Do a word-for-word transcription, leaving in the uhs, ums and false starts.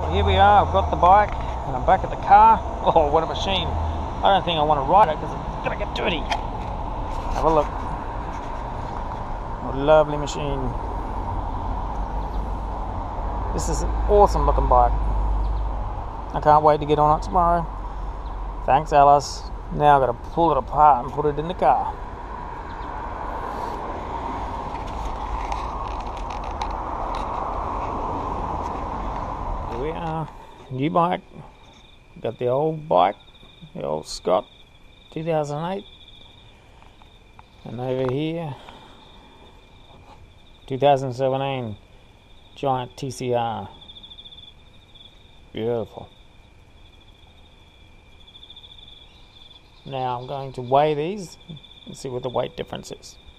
here we are. I've got the bike and I'm back at the car. Oh, what a machine. I don't think I want to ride it because it's going to get dirty. Have a look. What a lovely machine. This is an awesome looking bike. I can't wait to get on it tomorrow. Thanks, Alice. Now I've got to pull it apart and put it in the car. Here we are. New bike. Got the old bike, the old Scott two thousand eight. And over here, two thousand seventeen Giant T C R. Beautiful. Now I'm going to weigh these and see what the weight difference is.